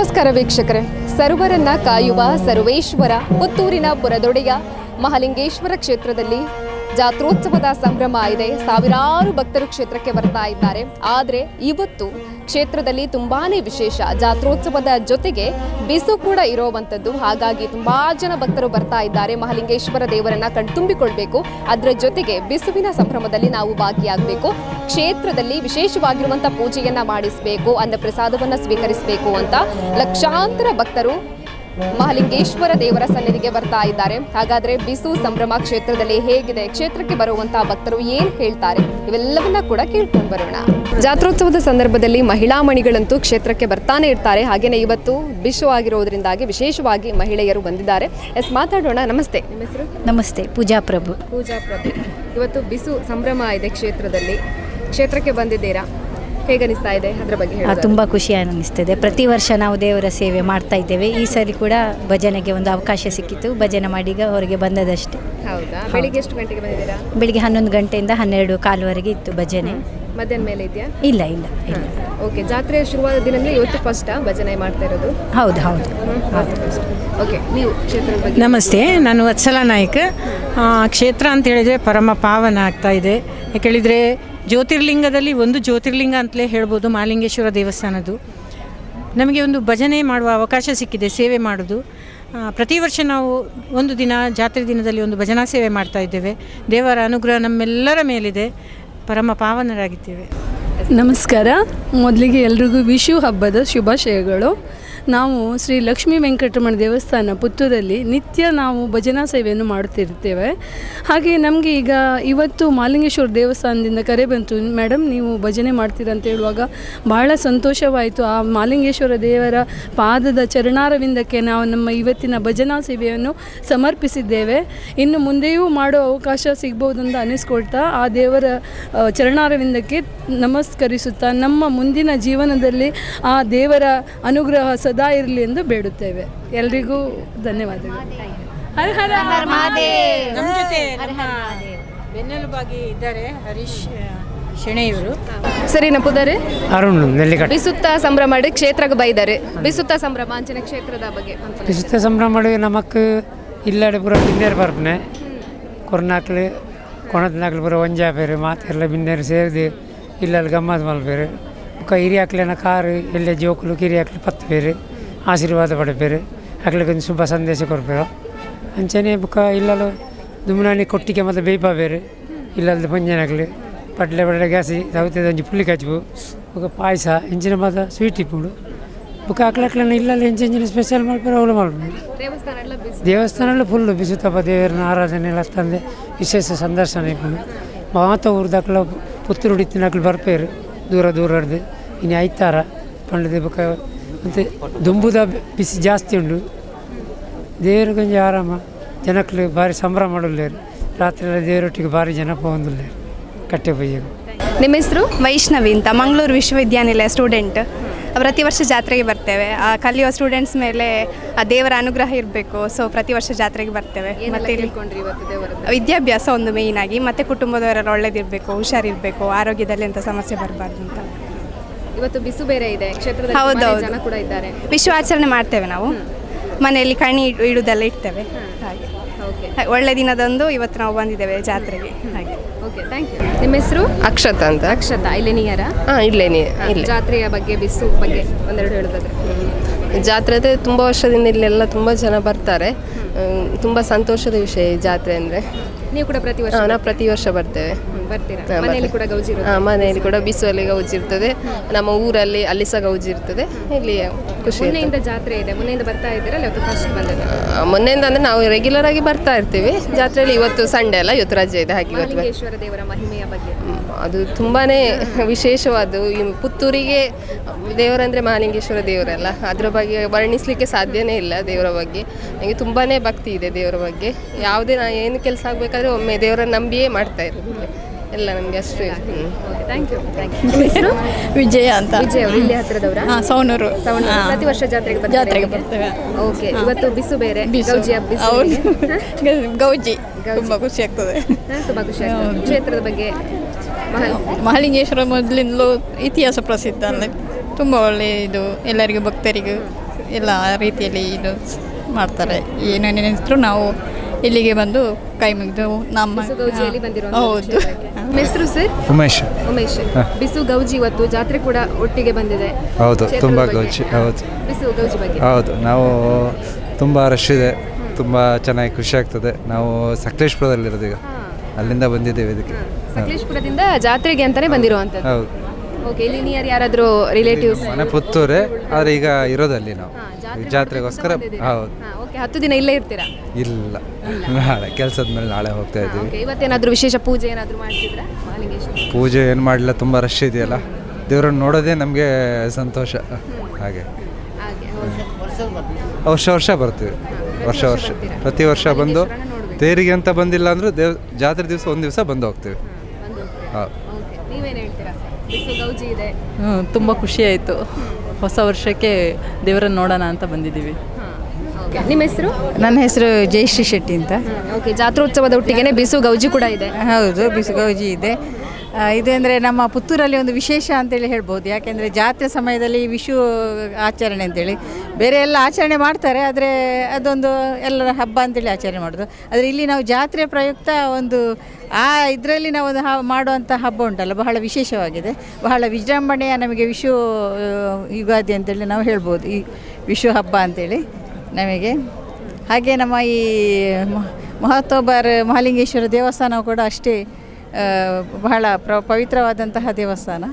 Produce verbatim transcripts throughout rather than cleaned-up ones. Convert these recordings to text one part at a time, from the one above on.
ನಮಸ್ಕಾರ ವೀಕ್ಷಕರೇ, ಸರ್ವರನ್ನ ಕಾಯುವ ಸರ್ವೇಶ್ವರ ಪುತ್ತೂರಿನ ಪುರದೊಡೆಯ ಮಹಾಲಿಂಗೇಶ್ವರ ಕ್ಷೇತ್ರದಲ್ಲಿ ಜಾತ್ರೋತ್ಸವದ ಸಂಭ್ರಮ ಇದೆ. ಸಾವಿರಾರು ಭಕ್ತರು ಕ್ಷೇತ್ರಕ್ಕೆ ಬರ್ತಾ ಇದ್ದಾರೆ. ಆದರೆ ಇವತ್ತು ಕ್ಷೇತ್ರದಲ್ಲಿ ತುಂಬಾನೇ ವಿಶೇಷ. ಜಾತ್ರೋತ್ಸವದ ಜೊತೆಗೆ ಬಿಸು ಕೂಡ ಇರೋವಂಥದ್ದು. ಹಾಗಾಗಿ ತುಂಬಾ ಜನ ಭಕ್ತರು ಬರ್ತಾ ಇದ್ದಾರೆ. ಮಹಾಲಿಂಗೇಶ್ವರ ದೇವರನ್ನ ಕಣ್ತುಂಬಿಕೊಳ್ಬೇಕು, ಅದರ ಜೊತೆಗೆ ಬಿಸುವಿನ ಸಂಭ್ರಮದಲ್ಲಿ ನಾವು ಭಾಗಿಯಾಗಬೇಕು. ಕ್ಷೇತ್ರದಲ್ಲಿ ವಿಶೇಷವಾಗಿರುವಂಥ ಪೂಜೆಯನ್ನ ಮಾಡಿಸಬೇಕು, ಅನ್ನ ಪ್ರಸಾದವನ್ನು ಸ್ವೀಕರಿಸಬೇಕು ಅಂತ ಲಕ್ಷಾಂತರ ಭಕ್ತರು ಮಹಾಲಿಂಗೇಶ್ವರ ದೇವರ ಸನ್ನಿಧಿಗೆ ಬರ್ತಾ ಇದ್ದಾರೆ. ಹಾಗಾದ್ರೆ ಬಿಸು ಸಂಭ್ರಮ ಕ್ಷೇತ್ರದಲ್ಲಿ ಹೇಗಿದೆ, ಕ್ಷೇತ್ರಕ್ಕೆ ಬರುವಂತಹ ಭಕ್ತರು ಏನ್ ಹೇಳ್ತಾರೆ, ಇವೆಲ್ಲವನ್ನ ಕೂಡ ಕೇಳ್ಕೊಂಡು ಬರೋಣ. ಜಾತ್ರೋತ್ಸವದ ಸಂದರ್ಭದಲ್ಲಿ ಮಹಿಳಾ ಮಣಿಗಳಂತೂ ಕ್ಷೇತ್ರಕ್ಕೆ ಬರ್ತಾನೆ ಇರ್ತಾರೆ. ಹಾಗೇನೆ ಇವತ್ತು ಬಿಸು ಆಗಿರೋದ್ರಿಂದಾಗಿ ವಿಶೇಷವಾಗಿ ಮಹಿಳೆಯರು ಬಂದಿದ್ದಾರೆ. ಎಸ್ ಮಾತಾಡೋಣ. ನಮಸ್ತೆ, ನಿಮ್ಮ ಹೆಸರು? ನಮಸ್ತೆ, ಪೂಜಾ ಪ್ರಭು. ಪೂಜಾ ಪ್ರಭು, ಇವತ್ತು ಬಿಸು ಸಂಭ್ರಮ ಇದೆ ಕ್ಷೇತ್ರದಲ್ಲಿ, ಕ್ಷೇತ್ರಕ್ಕೆ ಬಂದಿದ್ದೀರಾ, ಹೇಗನಿಸ್ತಾ ಇದೆ ಅದರ ಬಗ್ಗೆ ಹೇಳಿ? ತುಂಬ ಖುಷಿ ಅನ್ನಿಸ್ತದೆ. ಪ್ರತಿ ವರ್ಷ ನಾವು ದೇವರ ಸೇವೆ ಮಾಡ್ತಾ ಇದ್ದೇವೆ. ಈ ಸರಿ ಕೂಡ ಭಜನೆಗೆ ಒಂದು ಅವಕಾಶ ಸಿಕ್ಕಿತ್ತು, ಭಜನೆ ಮಾಡಿ ಹೊರಗೆ ಬಂದದಷ್ಟೇ. ಹೌದಾ? ಬೆಳಿಗ್ಗೆ ಎಷ್ಟು ಗಂಟೆಗೆ ಬಂದಿದ್ದೀರಾ? ಬೆಳಿಗ್ಗೆ ಹನ್ನೊಂದು ಗಂಟೆಯಿಂದ ಹನ್ನೆರಡು ಕಾಲುವರೆಗೆ ಇತ್ತು ಭಜನೆ. ಮಧ್ಯಾಹ್ನ ಮೇಲೆ ಇದೆಯಾ? ಇಲ್ಲ ಇಲ್ಲ ಇಲ್ಲ. ಓಕೆ, ಜಾತ್ರೆ ಶುರುವಾದ ದಿನದಲ್ಲಿ ಇವತ್ತು ಫಸ್ಟಾ ಭಜನೆ ಮಾಡ್ತಾ ಇರೋದು? ಹೌದು ಹೌದು ಹೌದು. ಓಕೆ, ನೀವು ಕ್ಷೇತ್ರದ ಬಗ್ಗೆ? ನಮಸ್ತೆ, ನಾನು ವತ್ಸಲ ನಾಯ್ಕ. ಕ್ಷೇತ್ರ ಅಂತ ಹೇಳಿದರೆ ಪರಮ ಪಾವನ ಆಗ್ತಾ ಇದೆ. ಯಾಕೇಳಿದರೆ ಜ್ಯೋತಿರ್ಲಿಂಗದಲ್ಲಿ ಒಂದು ಜ್ಯೋತಿರ್ಲಿಂಗ ಅಂತಲೇ ಹೇಳ್ಬೋದು ಮಹಾಲಿಂಗೇಶ್ವರ ದೇವಸ್ಥಾನದ್ದು. ನಮಗೆ ಒಂದು ಭಜನೆ ಮಾಡುವ ಅವಕಾಶ ಸಿಕ್ಕಿದೆ, ಸೇವೆ ಮಾಡೋದು. ಪ್ರತಿ ವರ್ಷ ನಾವು ಒಂದು ದಿನ ಜಾತ್ರೆ ದಿನದಲ್ಲಿ ಒಂದು ಭಜನಾ ಸೇವೆ ಮಾಡ್ತಾ ಇದ್ದೇವೆ. ದೇವರ ಅನುಗ್ರಹ ನಮ್ಮೆಲ್ಲರ ಮೇಲಿದೆ, ಪರಮ ಪಾವನರಾಗಿದ್ದೇವೆ. ನಮಸ್ಕಾರ. ಮೊದಲಿಗೆ ಎಲ್ರಿಗೂ ವಿಷು ಹಬ್ಬದ ಶುಭಾಶಯಗಳು. ನಾವು ಶ್ರೀ ಲಕ್ಷ್ಮೀ ವೆಂಕಟರಮಣ ದೇವಸ್ಥಾನ ಪುತ್ತೂರಲ್ಲಿ ನಿತ್ಯ ನಾವು ಭಜನಾ ಸೇವೆಯನ್ನು ಮಾಡುತ್ತಿರ್ತೇವೆ. ಹಾಗೆ ನಮಗೆ ಈಗ ಇವತ್ತು ಮಹಾಲಿಂಗೇಶ್ವರ ದೇವಸ್ಥಾನದಿಂದ ಕರೆ ಬಂತು, ಮೇಡಮ್ ನೀವು ಭಜನೆ ಮಾಡ್ತೀರಾ ಅಂತ ಹೇಳುವಾಗ ಭಾಳ ಸಂತೋಷವಾಯಿತು. ಆ ಮಹಾಲಿಂಗೇಶ್ವರ ದೇವರ ಪಾದದ ಚರಣಾರವಿಂದಕ್ಕೆ ನಾವು ನಮ್ಮ ಇವತ್ತಿನ ಭಜನಾ ಸೇವೆಯನ್ನು ಸಮರ್ಪಿಸಿದ್ದೇವೆ. ಇನ್ನು ಮುಂದೆಯೂ ಮಾಡೋ ಅವಕಾಶ ಸಿಗ್ಬೋದು ಅಂತ ಅನ್ನಿಸ್ಕೊಳ್ತಾ ಆ ದೇವರ ಚರಣಾರವಿಂದಕ್ಕೆ ನಮಸ್ಕರಿಸುತ್ತಾ ನಮ್ಮ ಮುಂದಿನ ಜೀವನದಲ್ಲಿ ಆ ದೇವರ ಅನುಗ್ರಹ ಸದಾ ಇರಲಿ ಎಂದು ಬೇಡುತ್ತೇವೆ. ಎಲ್ರಿಗೂ ಧನ್ಯವಾದಗಳು. ಹರ ಹರ ನಮ್ಮ ಜೊತೆ ಬೆನ್ನೆಲುಬಾಗಿ ಇದ್ದಾರೆ ಹರೀಶ್ ಶೆಣೆಯವರು. ಸರಿ ನಪ್ಪುದರೆ ಅರುಣ್ ನೆಲ್ಲಿಕಟ್ಟೆ. ಬಿಸುತ್ತ ಸಂಭ್ರಮ ಮಾಡಿ ಕ್ಷೇತ್ರಕ್ಕೆ ಬೈದಾರೆ. ಬಿಸುತ್ತ ಸಂಭ್ರಮ ಅಂಚಿನ ಕ್ಷೇತ್ರದ ಬಗ್ಗೆ ಬಿಸುತ್ತ ಸಂಭ್ರಮ ಮಾಡಿ ನಮಕ್ ಇಲ್ಲಾಡೆ ಪೂರ ಬಿನ್ನೇರು ಬರ್ಪನೆ ಕೊರ್ನಾಕ್ಲು ಕೊಣತ್ನಾಕ್ಲು ಪೂರ ಒಂಜಾಪೇರು ಮಾತೆಲ್ಲ ಬಿನ್ನೇರು ಸೇರಿದು ಇಲ್ಲಲ್ಲಿ ಗಮ್ಮತ್ ಮಲ್ಪೇರು. ಬುಕ್ಕ ಹಿರಿಯಾಕ್ಲಿನ ಕಾರು ಎಲ್ಲೇ ಜೋಕುಲು ಕಿರಿಯಾಕ್ಲು ಪತ್ತು ಬೇರೆ ಆಶೀರ್ವಾದ ಪಡೆಪೇರು. ಹಾಕ್ಲಿಕ್ಕೊಂದು ಶುಭ ಸಂದೇಶ ಕೊಡ್ಪೇರು ಅಂಚನೆ. ಬುಕ್ಕ ಇಲ್ಲಲು ದುಮ್ನಾನಿ ಕೊಟ್ಟಿಗೆ ಮತ್ತು ಬೇಯ್ಪ ಬೇರೆ ಇಲ್ಲಲ್ದು ಪಂಜನಾಕ್ಲು ಪಟ್ಲೆ ಪಟ್ಲೆ ಗ್ಯಾಸಿ ಸೌತದ ಒಂಜಿ ಪುಳ್ಳಿ ಕಚ್ಚು ಬುಕ್ಕ ಪಾಯಸ ಇಂಚಿನ ಮಾತ ಸ್ವೀಟ್ ಇಪ್ಪುಡು. ಬುಕ್ಕ ಹಾಕ್ಲಕ್ಲನ್ನ ಇಲ್ಲಲ್ಲಿ ಇಂಚು ಇಂಚಿನ ಸ್ಪೆಷಲ್ ಮಲ್ಪೇರು ಅವಳು ಮಲ್ಪೇರು. ದೇವಸ್ಥಾನ ಎಲ್ಲ ಫುಲ್ಲು ಬಿಸುತ್ತಪ್ಪ ದೇವರನ್ನ ಆರಾಧನೆ ಎಲ್ಲ ತಂದೆ ವಿಶೇಷ ಸಂದರ್ಶನ ಇಪ್ಪುಡು. ಮಾತ ಊರ್ದಾಕ್ಲ ಪುತ್ತೂರು ಹಿಡಿತಿನಾಕ್ಲು ಬರ್ಪೇರು ದೂರ ದೂರ ಹಿಡ್ದು ಇನ್ನು ಐತಾರ ಪಂಡದೆ ಬುಕ್ಕ ಮತ್ತು ದುಂಬುದ ಬಿಸಿ ಜಾಸ್ತಿ ಉಂಡು. ದೇವ್ರ ಕೊಂಚ ಆರಾಮ ಜನಕ್ಲು ಭಾರಿ ಸಂಭ್ರಮ ಮಾಡಲೇರು. ರಾತ್ರಿ ಎಲ್ಲ ದೇವರೊಟ್ಟಿಗೆ ಭಾರಿ ಜನ ಪೋಂದಿಲ್ಲೇರು ಕಟ್ಟೆ ಬೈಯರು. ನಿಮ್ಮ ಹೆಸರು? ವೈಷ್ಣವಿ ಅಂತ, ಮಂಗಳೂರು ವಿಶ್ವವಿದ್ಯಾನಿಲಯ ಸ್ಟೂಡೆಂಟ್. ಪ್ರತಿ ವರ್ಷ ಜಾತ್ರೆಗೆ ಬರ್ತೇವೆ. ಆ ಕಲಿಯುವ ಸ್ಟೂಡೆಂಟ್ಸ್ ಮೇಲೆ ಆ ದೇವರ ಅನುಗ್ರಹ ಇರಬೇಕು. ಸೊ ಪ್ರತಿ ವರ್ಷ ಜಾತ್ರೆಗೆ ಬರ್ತೇವೆ. ಮತ್ತು ವಿದ್ಯಾಭ್ಯಾಸ ಒಂದು ಮೇಯ್ನಾಗಿ, ಮತ್ತು ಕುಟುಂಬದವರೆಲ್ಲ ಒಳ್ಳೇದಿರಬೇಕು, ಹುಷಾರಿರಬೇಕು, ಆರೋಗ್ಯದಲ್ಲಿ ಎಂಥ ಸಮಸ್ಯೆ ಬರಬಾರ್ದು ಅಂತ. ಇವತ್ತು ಬಿಸು ಬೇರೆ ಇದೆ ಕ್ಷೇತ್ರದಲ್ಲಿ. ಹೌದೌದು, ಜನ ಕೂಡ ಇದ್ದಾರೆ. ವಿಶ್ವ ಆಚರಣೆ ಮಾಡ್ತೇವೆ ನಾವು. ಮನೆಯಲ್ಲಿ ಕಣಿ ಇಡುವುದೆಲ್ಲ ಇಡ್ತೇವೆ. ಹಾಗೆ ಒಳ್ಳೆ ದಿನದಂದು ಇವತ್ತು ನಾವು ಬಂದಿದ್ದೇವೆ ಜಾತ್ರೆಗೆ. ಹಾಗೆ ಓಕೆ, ಥ್ಯಾಂಕ್ ಯು. ನಿಮ್ಮ ಹೆಸರು? ಅಕ್ಷತಾ ಅಂತ. ಅಕ್ಷತಾ, ಇಲ್ಲೇ ನೀಯಾರ? ಹಾಂ, ಇಲ್ಲೇ ನೀ ಇಲ್ಲ. ಜಾತ್ರೆಯ ಬಗ್ಗೆ, ಬಿಸು ಬಗ್ಗೆ ಒಂದೆರಡು ಹೇಳೋದಾದ್ರೆ? ಜಾತ್ರೆ ಅಂದರೆ ತುಂಬ ವರ್ಷದಿಂದ ಇಲ್ಲೆಲ್ಲ ತುಂಬ ಜನ ಬರ್ತಾರೆ. ತುಂಬ ಸಂತೋಷದ ವಿಷಯ ಈ ಜಾತ್ರೆ ಅಂದರೆ. ನೀವು ಕೂಡ ಪ್ರತಿ ವರ್ಷ? ನಾವು ಪ್ರತಿ ವರ್ಷ ಬರ್ತೇವೆ. ಬರ್ತೀರಾ? ಮನೆಯಲ್ಲಿ ಕೂಡ ಗೌಜಿ ಇರುತ್ತೆ? ಹಾಂ, ಮನೆಯಲ್ಲಿ ಕೂಡ ಬಿಸುವಲ್ಲಿ ಗೌಜಿ ಇರ್ತದೆ. ನಮ್ಮ ಊರಲ್ಲಿ ಅಲ್ಲಿ ಸಹ ಗೌಜಿ ಇರ್ತದೆ. ಇಲ್ಲಿ ಖುಷಿ. ಮೊನ್ನೆಯಿಂದ ಜಾತ್ರೆ ಇದೆ, ಮೊನ್ನೆಯಿಂದ ಬರ್ತಾ ಇದ್ದೀರಾ? ಇವತ್ತು ಫಸ್ಟ್ ಬಂದಿದೆ? ಮೊನ್ನೆಯಿಂದ ಅಂದರೆ ನಾವು ರೆಗ್ಯುಲರ್ ಆಗಿ ಬರ್ತಾ ಇರ್ತೀವಿ ಜಾತ್ರೆಯಲ್ಲಿ. ಇವತ್ತು ಸಂಡೇ ಅಲ್ಲ, ಇವತ್ತು ರಜೆ ಇದೆ. ಹಾಗೆ ಇವತ್ತು ಮಹಾಲಿಂಗೇಶ್ವರ ದೇವರ ಮಹಿಮೆಯ ಬಗ್ಗೆ ಅದು ತುಂಬಾ ವಿಶೇಷವಾದ. ಈ ಪುತ್ತೂರಿಗೆ ದೇವರಂದರೆ ಮಹಾಲಿಂಗೇಶ್ವರ ದೇವರಲ್ಲ, ಅದರ ಬಗ್ಗೆ ವರ್ಣಿಸಲಿಕ್ಕೆ ಸಾಧ್ಯನೇ ಇಲ್ಲ. ದೇವರ ಬಗ್ಗೆ ನನಗೆ ತುಂಬಾ ಭಕ್ತಿ ಇದೆ. ದೇವರ ಬಗ್ಗೆ ಯಾವುದೇ ನಾ ಏನು ಕೆಲಸ ಆಗಬೇಕಾದ್ರೆ ಒಮ್ಮೆ ದೇವರನ್ನು ನಂಬಿಯೇ ಮಾಡ್ತಾ ಇರೋದು ಎಲ್ಲ. ನಮಗೆ ಅಷ್ಟು. Thank you. Thank you. Vijaya ಅಂತ. ವಿಜಯ್ ಅವರು ಇಲ್ಲಿ ಹತ್ತಿರದವರ? ಹಾಂ, ಸೌನೂರು. ಸೌನೂರು. ಪ್ರತಿ ವರ್ಷ ಜಾತ್ರೆಗೆ ಜಾತ್ರೆಗೆ ಬರ್ತೇವೆ. ಓಕೆ, ಇವತ್ತು ಬಿಸು ಬೇರೆ, ಗೌಜಿ ಹಬ್ಬ. ಗೌಜಿ ತುಂಬ ಖುಷಿ ಆಗ್ತದೆ. ತುಂಬ ಖುಷಿ ಆಗ್ತದೆ. ಕ್ಷೇತ್ರದ ಬಗ್ಗೆ ಮಹಾಲಿಂಗೇಶ್ವರ ಮೊದಲಿಂದಲೂ ಇತಿಹಾಸ ಪ್ರಸಿದ್ಧ ಅಲ್ಲ, ತುಂಬ ಒಳ್ಳೆಯ ಇದು ಎಲ್ಲರಿಗೂ ಭಕ್ತರಿಗೂ ಎಲ್ಲ ರೀತಿಯಲ್ಲಿ ಇದು ಮಾಡ್ತಾರೆ. ಏನೇನಿದ್ರು ನಾವು ಇಲ್ಲಿಗೆ ಬಂದು ಕೈ ಮುಗಿದು ನಮ್ಮ ಗೌಜಿಯಲ್ಲಿ ಬಂದಿರೋ ಹೌದು. ಹೆಸರು ಸರ್? ಉಮೇಶ್. ಉಮೇಶ್. ಬಿಸು ಗೌಜಿ ಇವತ್ತು ಜಾತ್ರೆ ಕೂಡ ಒಟ್ಟಿಗೆ ಬಂದಿದೆ. ಹೌದು, ತುಂಬ ಗೌಜಿ. ಹೌದು, ಬಿಸು ಗೌಜಿ ಬಗ್ಗೆ ಹೌದು. ನಾವು ತುಂಬ ರಶ್ ಇದೆ, ತುಂಬ ಚೆನ್ನಾಗಿ ಖುಷಿ ಆಗ್ತದೆ. ನಾವು ಸಕಲೇಶ್ಪುರದಲ್ಲಿರೋದು ಈಗ, ಅಲ್ಲಿಂದ ಬಂದಿದ್ದೇವೆ ಇದಕ್ಕೆ. ಸಕಲೇಶ್ಪುರದಿಂದ ಜಾತ್ರೆಗೆ ಅಂತಾನೆ ಬಂದಿರುವಂಥದ್ದು. ಹೌದು. ಓಕೆ, ಇಲ್ಲಿ ನಿಯರ್ ಯಾರಾದರೂ ರಿಲೇಟಿವ್ಸ್? ಮನೆ ಪುತ್ತೂರೇ, ಆದರೆ ಈಗ ಇರೋದಲ್ಲಿ ನಾವು ಜಾತ್ರೆಗೋಸ್ಕರ. ಹೌದು. ಓಕೆ, ಹತ್ತು ದಿನ ಇಲ್ಲೇ ಇರ್ತೀರಾ? ಇಲ್ಲ, ನಾಳೆ ಕೆಲಸದ ಮೇಲೆ ನಾಳೆ ಹೋಗ್ತಾ ಇದ್ದೀವಿ. ಓಕೆ, ಇವತ್ತೇನಾದರೂ ವಿಶೇಷ ಪೂಜೆ ಏನಾದರೂ ಮಾಡ್ತಿದ್ರಾ ಮಹಾಲಿಂಗೇಶ್ವರ? ಪೂಜೆ ಏನು ಮಾಡಲಿಲ್ಲ, ತುಂಬ ರಶ್ ಇದೆಯಲ್ಲ, ದೇವರನ್ನು ನೋಡೋದೇ ನಮಗೆ ಸಂತೋಷ. ಹಾಗೆ ವರ್ಷ ವರ್ಷ ಬರ್ತೀವಿ, ವರ್ಷ ವರ್ಷ ಪ್ರತಿ ವರ್ಷ ಬಂದು ತೇರಿಗೆ ಅಂತ ಬಂದಿಲ್ಲ ಅಂದರೂ ದೇವ್ ಜಾತ್ರೆ ದಿವಸ ಒಂದು ದಿವಸ ಬಂದು ಹೋಗ್ತೀವಿ. ಹೌದು. ನೀವೇನು ಹೇಳ್ತೀರಾ? ಬಿಸು ಗೌಜಿ ಇದೆ, ತುಂಬ ಖುಷಿ ಆಯಿತು. ಹೊಸ ವರ್ಷಕ್ಕೆ ದೇವರನ್ನು ನೋಡೋಣ ಅಂತ ಬಂದಿದ್ದೀವಿ. ನಿಮ್ಮ ಹೆಸರು? ನನ್ನ ಹೆಸರು ಜಯಶ್ರೀ ಶೆಟ್ಟಿ ಅಂತ. ಓಕೆ, ಜಾತ್ರೋತ್ಸವದ ಒಟ್ಟಿಗೆ ಬಿಸು ಗೌಜಿ ಕೂಡ ಇದೆ? ಹೌದು, ಬಿಸು ಗೌಜಿ ಇದೆ. ಇದು ಅಂದರೆ ನಮ್ಮ ಪುತ್ತೂರಲ್ಲಿ ಒಂದು ವಿಶೇಷ ಅಂತೇಳಿ ಹೇಳ್ಬೋದು. ಯಾಕೆಂದರೆ ಜಾತ್ರೆ ಸಮಯದಲ್ಲಿ ವಿಷು ಆಚರಣೆ ಅಂತೇಳಿ ಬೇರೆ ಎಲ್ಲ ಆಚರಣೆ ಮಾಡ್ತಾರೆ, ಆದರೆ ಅದೊಂದು ಎಲ್ಲರ ಹಬ್ಬ ಅಂತೇಳಿ ಆಚರಣೆ ಮಾಡೋದು. ಆದರೆ ಇಲ್ಲಿ ನಾವು ಜಾತ್ರೆ ಪ್ರಯುಕ್ತ ಒಂದು ಆ ಇದರಲ್ಲಿ ನಾವು ಒಂದು ಹ ಮಾಡುವಂಥ ಹಬ್ಬ ಉಂಟಲ್ಲ, ಬಹಳ ವಿಶೇಷವಾಗಿದೆ, ಬಹಳ ವಿಜೃಂಭಣೆಯ ನಮಗೆ ವಿಷು ಯುಗಾದಿ ಅಂತೇಳಿ ನಾವು ಹೇಳ್ಬೋದು, ಈ ವಿಷು ಹಬ್ಬ ಅಂತೇಳಿ ನಮಗೆ. ಹಾಗೆ ನಮ್ಮ ಈ ಮಹತೋಬಾರ್ ಮಹಾಲಿಂಗೇಶ್ವರ ದೇವಸ್ಥಾನ ಕೂಡ ಅಷ್ಟೇ ಬಹಳ ಪ್ರ ಪವಿತ್ರವಾದಂತಹ ದೇವಸ್ಥಾನ.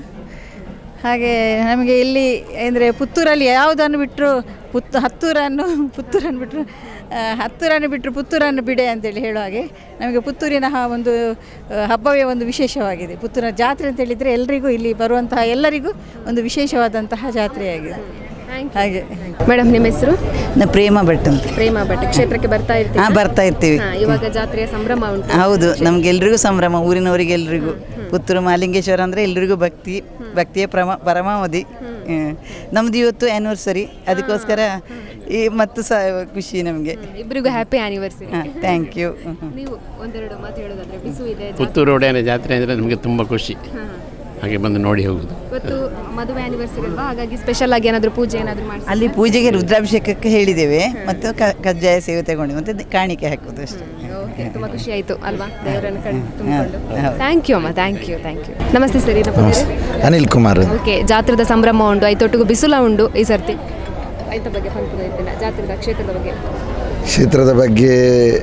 ಹಾಗೆ ನಮಗೆ ಇಲ್ಲಿ ಅಂದರೆ ಪುತ್ತೂರಲ್ಲಿ ಯಾವುದನ್ನು ಬಿಟ್ಟರು ಪುತ್ತು ಹತ್ತೂರನ್ನು ಪುತ್ತೂರನ್ನು ಬಿಟ್ಟರು ಹತ್ತೂರನ್ನು ಬಿಟ್ಟರು ಪುತ್ತೂರನ್ನು ಬಿಡೆ ಅಂತೇಳಿ ಹೇಳೋ ಹಾಗೆ ನಮಗೆ ಪುತ್ತೂರಿನ ಒಂದು ಹಬ್ಬವೇ ಒಂದು ವಿಶೇಷವಾಗಿದೆ. ಪುತ್ತೂರಿನ ಜಾತ್ರೆ ಅಂತೇಳಿದರೆ ಎಲ್ಲರಿಗೂ ಇಲ್ಲಿ ಬರುವಂತಹ ಎಲ್ಲರಿಗೂ ಒಂದು ವಿಶೇಷವಾದಂತಹ ಜಾತ್ರೆಯಾಗಿದೆ. ಹಾಗೆ ಮೇಡಮ್, ನಿಮ್ಮ ಹೆಸರು? ನಾವು ಪ್ರೇಮ ಭಟ್ ಅಂತ. ಪ್ರೇಮ ಭಟ್. ಕ್ಷೇತ್ರಕ್ಕೆ ಬರ್ತಾ ಇರ್ತೀವಿ? ಹಾಂ, ಬರ್ತಾ ಇರ್ತೀವಿ. ಇವಾಗ ಜಾತ್ರೆಯ ಸಂಭ್ರಮ ಉಂಟು? ಹೌದು, ನಮಗೆಲ್ರಿಗೂ ಸಂಭ್ರಮ, ಊರಿನವರಿಗೆ ಎಲ್ರಿಗೂ. ಪುತ್ತೂರು ಮಹಾಲಿಂಗೇಶ್ವರ ಅಂದರೆ ಎಲ್ರಿಗೂ ಭಕ್ತಿ, ಭಕ್ತಿಯ ಪ್ರಮ ಪರಮಾವಧಿ. ನಮ್ಮದು ಇವತ್ತು ಆ್ಯನಿವರ್ಸರಿ, ಅದಕ್ಕೋಸ್ಕರ ಈ ಮತ್ತು ಸಹ ಖುಷಿ ನಮಗೆ ಇಬ್ಬರಿಗೂ. Happy anniversary. Thank you. ನೀವು ಒಂದೆರಡು ಮಾತು ಹೇಳೋದಾದ್ರೆ, ಬಿಸು ಇದೆ, ಪುತ್ತೂರು ಒಡೆಯನ ಜಾತ್ರೆ ಅಂದರೆ ನಮಗೆ ತುಂಬ ಖುಷಿ, ಹಾಗೆ ಬಂದು ನೋಡಿ ಹೋಗುದು. ಇವತ್ತು ಮದುವೆ ಆನಿವರ್ಸರಿ ಅಲ್ವಾ, ಹಾಗಾಗಿ ಸ್ಪೆಷಲ್ ಆಗಿ ಏನಾದರೂ ಪೂಜೆ ಏನಾದರೂ ಮಾಡಿ ಅಲ್ಲಿ ಪೂಜೆಗೆ ರುದ್ರಾಭಿಷೇಕಕ್ಕೆ ಹೇಳಿದ್ದೇವೆ, ಮತ್ತು ಕಜ್ಜಾಯ ಸೇವೆ ತಗೊಂಡು ಮತ್ತೆ ಕಾಣಿಕೆ ಹಾಕೋದು ಅಷ್ಟೇ. ಓಕೆ, ತುಂಬ ಖುಷಿ ಆಯಿತು ಅಲ್ವಾ ದೇವರನ್ನು ಕಂಡು ತುಂಬಿಕೊಂಡು. ಥ್ಯಾಂಕ್ ಯು ಅಮ್ಮ, ಥ್ಯಾಂಕ್ ಯು ಥ್ಯಾಂಕ್ ಯು ನಮಸ್ತೆ ಸರ್. ಅನಿಲ್ ಕುಮಾರ್. ಓಕೆ, ಜಾತ್ರೆದ ಸಂಭ್ರಮ ಉಂಟು, ಐತೊಟ್ಟಿಗೂ ಬಿಸಿಲ ಉಂಟು ಈ ಸರ್ತಿ. ಐತ ಬಗ್ಗೆ ಪಂಪದ ಇತ್ತಿಲ್ಲ, ಜಾತ್ರೆದ ಕ್ಷೇತ್ರದ ಬಗ್ಗೆ ಕ್ಷೇತ್ರದ ಬಗ್ಗೆ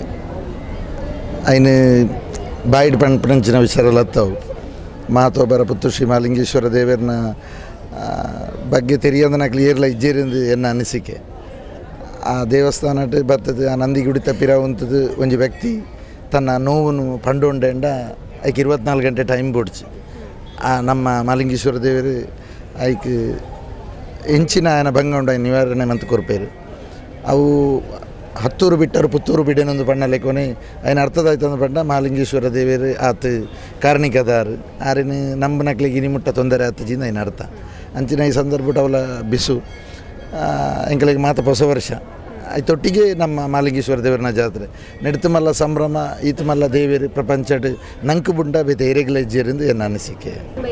ಐನು ಬಾಯಿಡ್ ಪಂಪಂಚಿನ ವಿಚಾರಲತ್ತವು ಮಾತೊಬ್ಬರ ಪುತ್ತೂರು ಶ್ರೀ ಮಹಾಲಿಂಗೇಶ್ವರ ದೇವರನ್ನ ಬಗ್ಗೆ ತೆರಿಯೋದನ್ನ ಕ್ಲಿಯರ್ಲ ಇಜ್ಜೇರಿಂದು ಎನ್ನ ಅನಿಸಿಕೆ. ಆ ದೇವಸ್ಥಾನ ಬರ್ತದೆ, ಆ ನಂದಿಗುಡಿ ತಪ್ಪಿರೋವಂಥದ್ದು ಒಂದು ವ್ಯಕ್ತಿ ತನ್ನ ನೋವನ್ನು ಪಂಡೊಂಡೆಂಡ ಐಕೆ ಇರುವತ್ನಾಲ್ಕು ಗಂಟೆ ಟೈಮ್ ಕೊಡ್ಚಿ ಆ ನಮ್ಮ ಮಹಾಲಿಂಗೇಶ್ವರ ದೇವರು ಐಕ್ ಹೆಂಚಿನ ಆಯನ ಭಂಗ ಉಂಡ ನಿವಾರಣೆ ಮಂತ್ ಕೊರ್ಪೇರು. ಅವು ಹತ್ತೂರು ಬಿಟ್ಟರು ಪುತ್ತೂರು ಬಿಡೇನೊಂದು ಬಣ್ಣ ಲೆಕ್ಕೊನೆ ಅಯ್ನ ಅರ್ಥದಾಯ್ತಂದು ಬಣ್ಣ ಮಹಾಲಿಂಗೇಶ್ವರ ದೇವರು ಆತು ಕಾರಣಿಕದಾರು ಆರಿನ ನಂಬನಕ್ಲಿಗೆ ಇನಿಮುಟ್ಟ ತೊಂದರೆ ಆತಜಿಂದ ಐನ ಅರ್ಥ. ಅಂಚಿನ ಈ ಸಂದರ್ಭ ಅವಳ ಬಿಸು ಎಂಕಲಿಗೆ ಮಾತ ಹೊಸ ವರ್ಷ ಐತೊಟ್ಟಿಗೆ ನಮ್ಮ ಮಹಾಲಿಂಗೇಶ್ವರ ದೇವರನ ಜಾತ್ರೆ ನೆಡ್ತು ಮಲ್ಲ ಸಂಭ್ರಮ ಈತು ಮಲ್ಲ ದೇವರು ಪ್ರಪಂಚಡ್ ನಂಕು ಬುಂಡ ಬೇತೆ ಏರೆಗ್ಲ ಇಜ್ಜೇರಿಂದು ಎನ್ನ ಅನಿಸಿಕೆ.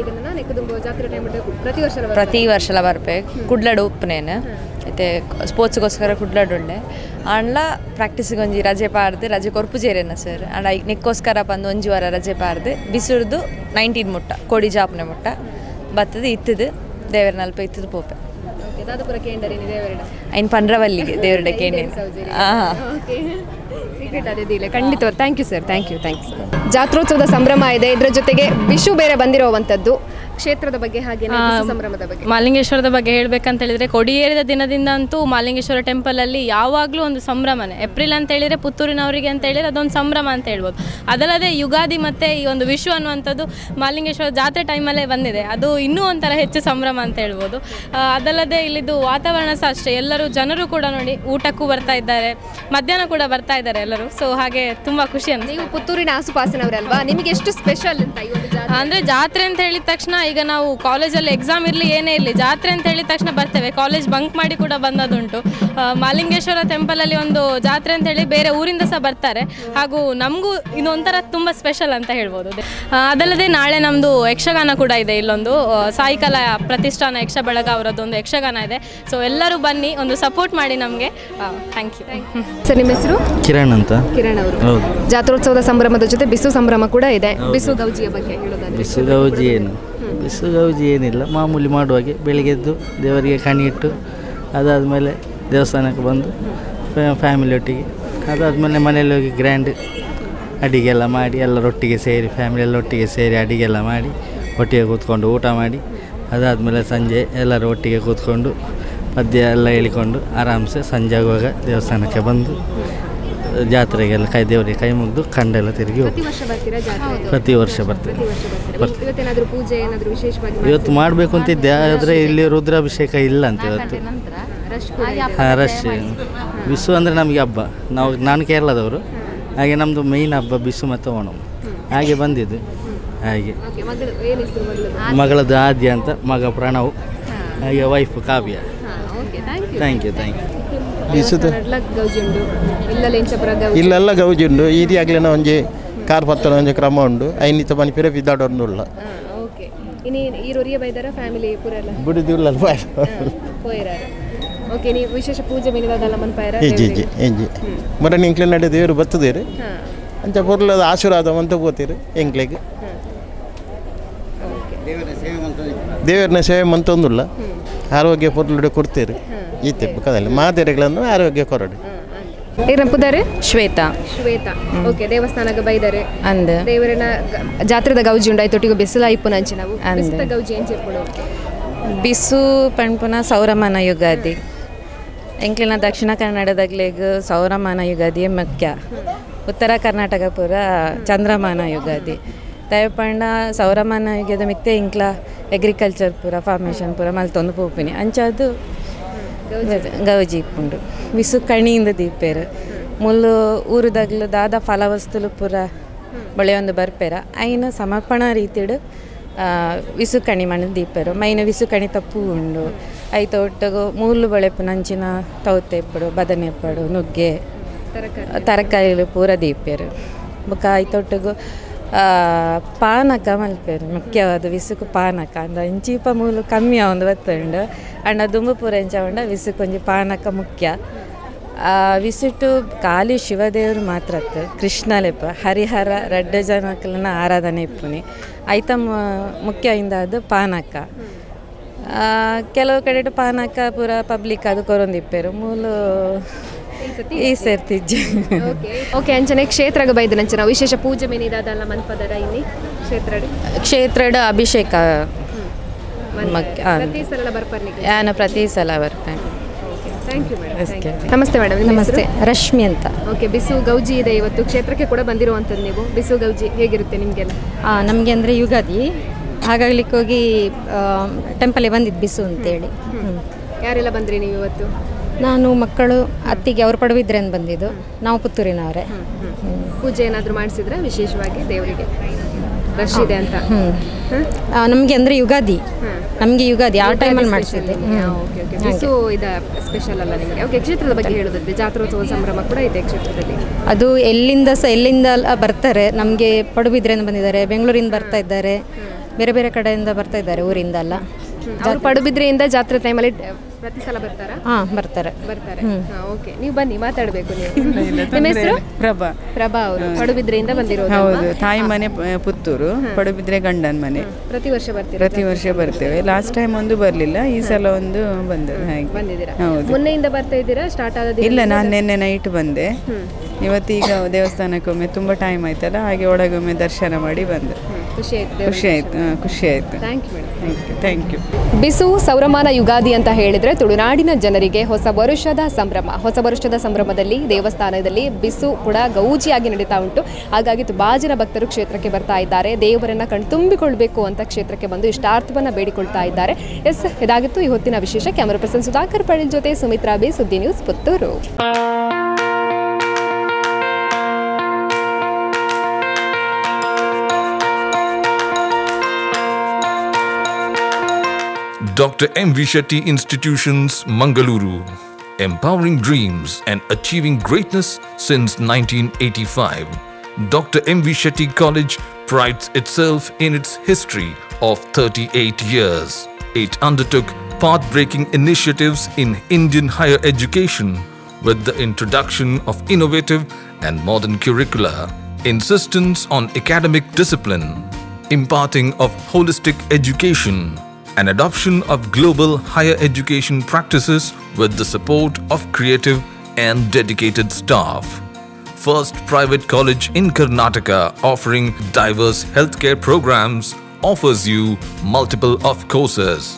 ಪ್ರತಿ ವರ್ಷಲ ಬರ್ಬೇಕು ಕುಡ್ಲಡು ಉಪ್ಪನೇನು అయితే ಸ್ಪೋರ್ಟ್ಸ್ಗೋಸ್ಕರ ಕುಡ್ಲಾಡುಂಡೆ ಅಂಡ್ಲ ಪ್ರಾಕ್ಟೀಸಿಗೆ ಒಂಜಿ ರಜೆ ಪಾಡ್ದು ರಜೆ ಕೊರ್ಪುಜೇರೇನ ಸರ್ ಅಂಡ ನೆಕ್ಕೋಸ್ಕರ ಬಂದು ಒಂಜಿ ವಾರ ರಜೆ ಪಾಡ್ದು ಬಿಸುರ್ದು ನೈನ್ಟೀನ್ ಮುಟ್ಟ ಕೋಡಿ ಜಾಪನೆ ಮುಟ್ಟ ಬತ್ತದು ಇತ್ತದು ದೇವರ ನಲ್ಪ ಇತ್ತದು ಪೋಪೆ ಐನ್ ಪಂಡ್ರವಲ್ಲಿಗೆ ದೇವರಡೆ ಕೇಂದ್ರ. ಖಂಡಿತ. Thank you sir, thank you thank you ಜಾತ್ರೋತ್ಸವದ ಸಂಭ್ರಮ ಇದೆ, ಇದರ ಜೊತೆಗೆ ವಿಷು ಬೇರೆ ಬಂದಿರುವಂಥದ್ದು. ಕ್ಷೇತ್ರದ ಬಗ್ಗೆ ಹಾಗೆ ಸಂಭ್ರಮದ ಬಗ್ಗೆ ಮಹಾಲಿಂಗೇಶ್ವರದ ಬಗ್ಗೆ ಹೇಳಬೇಕಂತ ಹೇಳಿದ್ರೆ, ಕೊಡಿಯೇರಿದ ದಿನದಿಂದ ಅಂತೂ ಮಹಾಲಿಂಗೇಶ್ವರ ಟೆಂಪಲಲ್ಲಿ ಯಾವಾಗಲೂ ಒಂದು ಸಂಭ್ರಮನೇ. ಏಪ್ರಿಲ್ ಅಂತ ಹೇಳಿದರೆ ಪುತ್ತೂರಿನವರಿಗೆ ಅಂತ ಹೇಳಿದರೆ ಅದೊಂದು ಸಂಭ್ರಮ ಅಂತ ಹೇಳ್ಬೋದು. ಅದಲ್ಲದೆ ಯುಗಾದಿ ಮತ್ತು ಈ ಒಂದು ವಿಷು ಅನ್ನುವಂಥದ್ದು ಮಹಾಲಿಂಗೇಶ್ವರ ಜಾತ್ರೆ ಟೈಮಲ್ಲೇ ಬಂದಿದೆ, ಅದು ಇನ್ನೂ ಒಂಥರ ಹೆಚ್ಚು ಸಂಭ್ರಮ ಅಂತ ಹೇಳ್ಬೋದು. ಅದಲ್ಲದೆ ಇಲ್ಲಿದ್ದು ವಾತಾವರಣ ಸಹ ಅಷ್ಟೇ, ಎಲ್ಲರೂ ಜನರು ಕೂಡ ನೋಡಿ ಊಟಕ್ಕೂ ಬರ್ತಾ ಇದ್ದಾರೆ, ಮಧ್ಯಾಹ್ನ ಕೂಡ ಬರ್ತಾ ಇದ್ದಾರೆ ಎಲ್ಲರೂ. ಸೊ ಹಾಗೆ ತುಂಬ ಖುಷಿ ಅಂತ. ನೀವು ಪುತ್ತೂರಿನ ಆಸುಪಾಸಿನವರಲ್ವಾ, ನಿಮಗೆ ಎಷ್ಟು ಸ್ಪೆಷಲ್ ಅಂತ ಅಂದರೆ ಜಾತ್ರೆ ಅಂತ ಹೇಳಿದ ತಕ್ಷಣ ಈಗ ನಾವು ಕಾಲೇಜಲ್ಲಿ ಎಕ್ಸಾಮ್ ಇರಲಿ ಏನೇ ಇರಲಿ ಜಾತ್ರೆ ಅಂತ ಹೇಳಿದ ತಕ್ಷಣ ಬರ್ತೇವೆ. ಕಾಲೇಜ್ ಬಂಕ್ ಮಾಡಿ ಕೂಡ ಬಂದದುಂಟು. ಮಹಾಲಿಂಗೇಶ್ವರ ಟೆಂಪಲಲ್ಲಿ ಒಂದು ಜಾತ್ರೆ ಅಂತ ಹೇಳಿ ಬೇರೆ ಊರಿಂದ ಸಹ ಬರ್ತಾರೆ. ಹಾಗೂ ನಮಗೂ ಇದೊಂಥರ ತುಂಬ ಸ್ಪೆಷಲ್ ಅಂತ ಹೇಳ್ಬೋದು. ಅದಲ್ಲದೆ ನಾಳೆ ನಮ್ಮದು ಯಕ್ಷಗಾನ ಕೂಡ ಇದೆ. ಇಲ್ಲೊಂದು ಸಾಯಿಕಲಾ ಪ್ರತಿಷ್ಠಾನ ಯಕ್ಷ ಬಳಗ ಅವರದ್ದೊಂದು ಯಕ್ಷಗಾನ ಇದೆ. ಸೊ ಎಲ್ಲರೂ ಬನ್ನಿ, ಒಂದು ಸಪೋರ್ಟ್ ಮಾಡಿ ನಮಗೆ. Thank you. ಸರ್, ನಿಮ್ಮ ಹೆಸರು? ಕಿರಣ್ ಅಂತ. ಕಿರಣ್ ಅವರು. ಜಾತ್ರೋತ್ಸವದ ಸಂಭ್ರಮದ ಜೊತೆ ಬಿಸು ಸಂಭ್ರಮ ಕೂಡ ಇದೆ. ಬಿಸು ಗೌಜಿಯ ಬಗ್ಗೆ ಹೇಳೋದಾದ್ರೆ? ಬಿಸು ಗೌಜಿ ಏನು ಬಿಸು ಗೌಜಿ ಏನಿಲ್ಲ, ಮಾಮೂಲಿ ಮಾಡುವಾಗೆ ಬೆಳಿಗ್ಗೆ ಎದ್ದು ದೇವರಿಗೆ ಕಣಿ ಇಟ್ಟು ಅದಾದಮೇಲೆ ದೇವಸ್ಥಾನಕ್ಕೆ ಬಂದು ಫ್ಯಾಮಿಲಿ ಒಟ್ಟಿಗೆ, ಅದಾದಮೇಲೆ ಮನೆಯಲ್ಲಿ ಹೋಗಿ ಗ್ರ್ಯಾಂಡ್ ಅಡಿಗೆಲ್ಲ ಮಾಡಿ ಎಲ್ಲರೊಟ್ಟಿಗೆ ಸೇರಿ ಫ್ಯಾಮಿಲಿ ಎಲ್ಲ ಒಟ್ಟಿಗೆ ಸೇರಿ ಅಡಿಗೆಲ್ಲ ಮಾಡಿ ಒಟ್ಟಿಗೆ ಕೂತ್ಕೊಂಡು ಊಟ ಮಾಡಿ, ಅದಾದಮೇಲೆ ಸಂಜೆ ಎಲ್ಲರೂ ಒಟ್ಟಿಗೆ ಕೂತ್ಕೊಂಡು ಪದ್ಯ ಎಲ್ಲ ಹೇಳಿಕೊಂಡು ಆರಾಮ್ಸೆ ಸಂಜೆ ಆಗುವಾಗ ದೇವಸ್ಥಾನಕ್ಕೆ ಬಂದು ಜಾತ್ರೆಗೆಲ್ಲ ಕೈ ದೇವರಿಗೆ ಕೈ ಮುಗಿದು ಕಂಡೆಲ್ಲ ತಿರುಗಿ ಹೋಗಿ ಪ್ರತಿ ವರ್ಷ ಬರ್ತೇವೆ. ಇವತ್ತು ಮಾಡಬೇಕು ಅಂತಿದ್ದೆ, ಆದರೆ ಇಲ್ಲಿ ರುದ್ರಾಭಿಷೇಕ ಇಲ್ಲ ಅಂತ ಇವತ್ತು. ಹಾಂ, ರಶ್. ಬಿಸು ಅಂದರೆ ನಮಗೆ ಹಬ್ಬ. ನಾವು ನಾನು ಕೇರಳದವರು, ಹಾಗೆ ನಮ್ಮದು ಮೇಯ್ನ್ ಹಬ್ಬ ಬಿಸು ಮತ್ತು ಓಣಂ. ಹಾಗೆ ಬಂದಿದ್ದು. ಹಾಗೆ ಮಗಳದ್ದು ಆದ್ಯ ಅಂತ, ಮಗ ಪ್ರಣವ್, ಹಾಗೆ wife Kavya. Thank you thank you. ಬಿಸುದು ಇಲ್ಲೆಲ್ಲ ಗೌಜಿ ಉಂಡು. ಈರಿಯಾಗಲೇ ಒಂಜಿ ಕಾರ್ ಪತ್ತನ ಒಂಜಿ ಕ್ರಮ ಉಂಡು. ಐನಿತ ಬನಿ ಪಿರ ಬಿದ್ದಾಡೋಲ್ಲ ಬುಡಿದಿಲ್ಲ ವಿಶೇಷ ಪೂಜೆ ಹೆಜ್ಜೆ ಹೆಜ್ಜೆ ಹೆಜ್ಜೆ ಮರ ನಿಂಕ್ಲೆ ನಡೆ ದೇವರು ಬರ್ತದೇರು ಅಂಚ ಪೊರ್ಲದ ಆಶೀರ್ವಾದ ಅಂತ ಹೋಗ್ತೀರಿ ಎಂಕ್ಲೆಗೆ ದೇವರನ್ನ ಸೇವೆ ಮಂತೊಂದುಲ್ಲ. ಆರೋಗ್ಯ ಪೊರ್ಲುಡೆ ಕೊಡ್ತೀರಿ ಈ ತೆಪ್ಪಕದಲ್ಲಿ ಮಾದರಿಗಳನ್ನು ಆರೋಗ್ಯ ಕೊರಡು. ಏನಪ್ಪುದಾರೆ? ಶ್ವೇತಾ. ಶ್ವೇತಾ. ಓಕೆ. ದೇವಸ್ಥಾನಕ್ಕೆ ಬೈದಾರೆ ಅಂದ ದೇವರನ್ನ ಜಾತ್ರೆದ ಗೌಜಿ ಉಂಡಾಯ್ತು ಒಟ್ಟಿಗೆ ಬಿಸಿಲ ಇಪ್ಪು ನಂಚಿ ನಾವು ಬಿಸಿದ ಗೌಜಿ ಏನು ಸೇರ್ಕೊಳ್ಳೋ ಬಿಸು ಪಣ್ಪುನ ಸೌರಮಾನ ಯುಗಾದಿ ಎಂಕ್ಲಿನ ದಕ್ಷಿಣ ಕನ್ನಡದಾಗ್ಲೇಗ ಸೌರಮಾನ ಯುಗಾದಿ ಮುಖ್ಯ. ಉತ್ತರ ಕರ್ನಾಟಕ ಪೂರ ಚಂದ್ರಮಾನ ಯುಗಾದಿ ದಯಪಂಡ ಸೌರಮಾನ ಯುಗದ ಮಿತ್ತೆ ಇಂಕ್ಲ ಅಗ್ರಿಕಲ್ಚರ್ ಪೂರ ಫಾರ್ಮೇಷನ್ ಪೂರ ಮಲ್ತೊಂದು ಪೋಪಿನಿ ಅಂಚದು ಗೌಜಿ ಇಪ್ಪುಂಡು. ಬಿಸು ಕಣಿಯಿಂದ ದೀಪೇರು ಮುಲ್ಲು ಊರುದಾಗ್ಲು ದಾದ ಫಲವಸ್ತುಲು ಪೂರ ಬಳೆಯೊಂದು ಬರ್ಪೇರ ಐನು ಸಮರ್ಪಣಾ ರೀತಿಡು ವಿಸು ಕಣಿ ಮಣ್ಣು ದೀಪೇರು. ಮೈನ ವಿಸು ಕಣಿ ತಪ್ಪು ಉಂಡು ಐತ ಒಟ್ಟಿಗೆ ಮೂಲು ಬಳೆಪು ನಂಚಿನ ತೌತೆ ಎಪ್ಪಡು ಬದನೆ ಎಪ್ಪಡು ನುಗ್ಗೆ ತರಕಾರಿಗಳು ಪೂರ ದೀಪೇರು. ಬೊಕ ಐತೊಟ್ಟಿಗೂ ಪಾನಕ ಮಲ್ಪೇರು ಮುಖ್ಯವಾದ ವಿಸುಕು ಪಾನಕ ಅಂದ ಇಂಚೀಪ ಮೂಲು ಕಮ್ಮಿ ಒಂದು ಬತ್ತುಂಡು ಅಂಡ ದುಂಬು ಪೂರ ಇಂಚ ಉಂಡ ವಿಸುಕು ಒಂಜಿ ಪಾನಕ ಮುಖ್ಯ. ವಿಸಿಟ್ಟು ಖಾಲಿ ಶಿವದೇವರು ಮಾತ್ರ ಕೃಷ್ಣ ಲೆಪ್ಪ ಹರಿಹರ ರಡ್ಡ ಜನಕಲನ್ನ ಆರಾಧನೆ ಇಪ್ಪುನಿ ಐತ ಮುಖ್ಯ ಇಂದ ಅದು ಪಾನಕ. ಕೆಲವು ಕಡೆ ಪಾನಕ ಪೂರ ಪಬ್ಲಿಕ್ ಅದು ಕೊರೊಂದಿಪ್ಪೇರು ಮೂಲು ಈ ಸೇರ್ತಿಜ್ಜೆ. ಓಕೆ. ಅಂಚನೆ ಕ್ಷೇತ್ರಗ ಬೈದು ನಂಚನ ವಿಶೇಷ ಪೂಜೆ ಮೇನಿದಾದಲ್ಲ ಮನ್ಪದರ ಇಲ್ಲಿ ಕ್ಷೇತ್ರ ಕ್ಷೇತ್ರಡ ಅಭಿಷೇಕ ಪ್ರತಿ ಸಲ ಬರ್ಪರ್ನಿ ನಾನು ಪ್ರತಿ ಸಲ ಬರ್ತೇನೆ. ನಮಸ್ತೆ ಮೇಡಮ್. ನಮಸ್ತೆ. ರಶ್ಮಿ ಅಂತ. ಓಕೆ. ಬಿಸು ಗೌಜಿ ಇದೆ ಇವತ್ತು, ಕ್ಷೇತ್ರಕ್ಕೆ ಕೂಡ ಬಂದಿರುವಂಥದ್ದು ನೀವು. ಬಿಸು ಗೌಜಿ ಹೇಗಿರುತ್ತೆ ನಿಮಗೆಲ್ಲ? ಹಾಂ, ನಮಗೆ ಅಂದರೆ ಯುಗಾದಿ ಹಾಗಾಗ್ಲಿಕ್ಕೆ ಹೋಗಿ ಟೆಂಪಲಿಗೆ ಬಂದಿದ್ದು ಬಿಸು ಅಂತೇಳಿ. ಯಾರೆಲ್ಲ ಬಂದ್ರಿ ನೀವು ಇವತ್ತು? ನಾನು ಮಕ್ಕಳು ಅತ್ತಿಗೆ ಅವರು ಪಡುಬಿದ್ರೆಂದು ಬಂದಿದ್ದು, ನಾವು ಪುತ್ತೂರಿನವರೇ. ಪೂಜೆ ಏನಾದರೂ ಮಾಡಿಸಿದ್ರೆ ವಿಶೇಷವಾಗಿ ದೇವರಿಗೆ ರಶ್ ಇದೆ ಅಂತ? ನಮಗೆ ಅಂದರೆ ಯುಗಾದಿ, ನಮಗೆ ಯುಗಾದಿ ಆ ಟೈಮಲ್ಲಿ ಮಾಡಿಸಿದ್ದೆ. Okay okay. ಬಿಸು ಇದು ಸ್ಪೆಷಲ್ ಅಲ್ಲ ನಿಮಗೆ? ಓಕೆ. ಕ್ಷೇತ್ರದ ಬಗ್ಗೆ ಹೇಳೋದಾದ್ರೆ ಜಾತ್ರೋತ್ಸವ ಸಂಭ್ರಮ ಕೂಡ ಇದೆ ಕ್ಷೇತ್ರದಲ್ಲಿ. ಅದು ಎಲ್ಲಿಂದ ಸಹ ಎಲ್ಲಿಂದ ಬರ್ತಾರೆ. ನಮಗೆ ಪಡುಬಿದ್ರೆಯಿಂದ ಬಂದಿದ್ದಾರೆ, ಬೆಂಗಳೂರಿಂದ ಬರ್ತಾ ಇದ್ದಾರೆ, ಬೇರೆ ಬೇರೆ ಕಡೆಯಿಂದ ಬರ್ತಾ ಇದ್ದಾರೆ ಊರಿಂದ ಎಲ್ಲ. ಪಡುಬಿದ್ರೆಯಿಂದ ಜಾತ್ರೆ ಟೈಮಲ್ಲಿ ಪ್ರತಿ ಸಲ ಬರ್ತಾರಾ? ಹಾಂ, ಬರ್ತಾರೆ ಬರ್ತಾರೆ ಓಕೆ. ನೀವು ಬನ್ನಿ, ಮಾತಾಡಬೇಕು ನೀವು. ನಿಮ್ಮ ಹೆಸರು? ಪ್ರಭಾ. ಪ್ರಭಾ ಅವರು ಪಡುಬಿದ್ರೆಯಿಂದ ಬಂದಿರೋದು? ಹೌದು. ತಾಯಿ ಮನೆ ಪುತ್ತೂರು, ಪಡುಬಿದ್ರೆ ಗಂಡನ ಮನೆ. ಪ್ರತಿ ವರ್ಷ ಬರ್ತೀವಿ? ಪ್ರತಿ ವರ್ಷ ಬರ್ತೇವೆ. ಲಾಸ್ಟ್ ಟೈಮ್ ಒಂದು ಬರಲಿಲ್ಲ, ಈ ಸಲ ಒಂದು ಬಂದದ್ದು. ಹಾಗೆ ಬಂದಿದ್ದೀರಾ? ಹೌದು. ಮೊನ್ನೆಯಿಂದ ಬರ್ತಾ ಇದ್ದೀರಾ? ಸ್ಟಾರ್ಟ್ ಆದ? ಇಲ್ಲ, ನಾನು ನಿನ್ನೆ ನೈಟ್ ಬಂದೆ. ಇವತ್ತೀಗ ದೇವಸ್ಥಾನಕ್ಕೊಮ್ಮೆ ತುಂಬ ಟೈಮ್ ಆಯ್ತಲ್ಲ, ಹಾಗೆ ಒಳಗೊಮ್ಮೆ ದರ್ಶನ ಮಾಡಿ ಬಂದೆ. ಖುಷಿ ಆಯ್ತು? ಖುಷಿ ಆಯ್ತು, ಖುಷಿ ಆಯ್ತು. Thank you madam. Thank you thank you. Bisu ಸೌರಮಾನ ಯುಗಾದಿ ಅಂತ ಹೇಳಿದರೆ ತುಳುನಾಡಿನ ಜನರಿಗೆ ಹೊಸ ವರುಷದ ಸಂಭ್ರಮ. ಹೊಸ ವರುಷದ ಸಂಭ್ರಮದಲ್ಲಿ ದೇವಸ್ಥಾನದಲ್ಲಿ ಬಿಸು ಕೂಡ ಗೌಜಿಯಾಗಿ ನಡೀತಾ ಉಂಟು. ಹಾಗಾಗಿ ತುಂಬಾ ಜನ ಭಕ್ತರು ಕ್ಷೇತ್ರಕ್ಕೆ ಬರ್ತಾ ಇದ್ದಾರೆ. ದೇವರನ್ನ ಕಣ್ತುಂಬಿಕೊಳ್ಬೇಕು ಅಂತ ಕ್ಷೇತ್ರಕ್ಕೆ ಬಂದು ಇಷ್ಟಾರ್ಥವನ್ನು ಬೇಡಿಕೊಳ್ತಾ ಇದ್ದಾರೆ. ಎಸ್, ಇದಾಗಿತ್ತು ಈ ಹೊತ್ತಿನ ವಿಶೇಷ. ಕ್ಯಾಮರಾ ಪರ್ಸನ್ ಸುಧಾಕರ್ ಪಡಿಲ್ ಜೊತೆ ಸುಮಿತ್ರಾ ಬಿ, ಸುದ್ದಿ news, Puttur. Doctor M V Shetty Institutions, Mangaluru. Empowering dreams and achieving greatness since nineteen eighty-five. Doctor M V Shetty College prides itself in its history of thirty-eight years. It undertook path-breaking initiatives in Indian higher education with the introduction of innovative and modern curricula, insistence on academic discipline, imparting of holistic education, and adoption of global higher education practices with the support of creative and dedicated staff. First private college in Karnataka offering diverse healthcare programs offers you multiple of courses.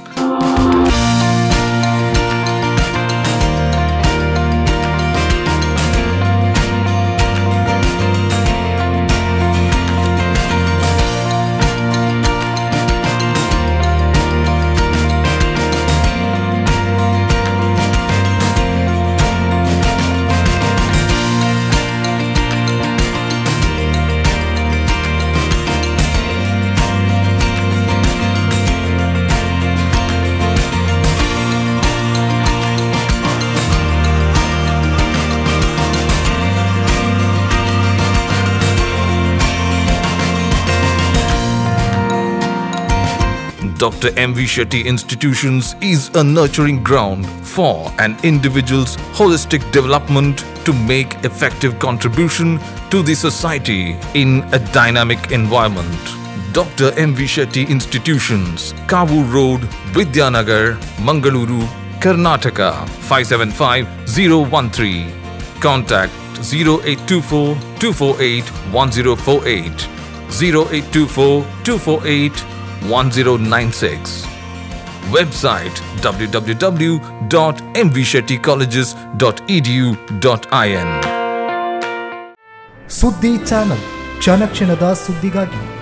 Doctor M V Shetty Institutions is a nurturing ground for an individual's holistic development to make effective contribution to the society in a dynamic environment. Doctor M V Shetty Institutions, Kavu Road, Vidyanagar, Mangaluru, Karnataka five seven five zero one three. Contact zero eight two four two four eight one zero four eight, zero eight two four two four eight one zero nine six. Website w w w dot m v shetty colleges dot e d u dot i n. ಸುದ್ದಿ channel ಕ್ಷಣ ಕ್ಷಣದ ಸುದ್ದಿಗಾಗಿ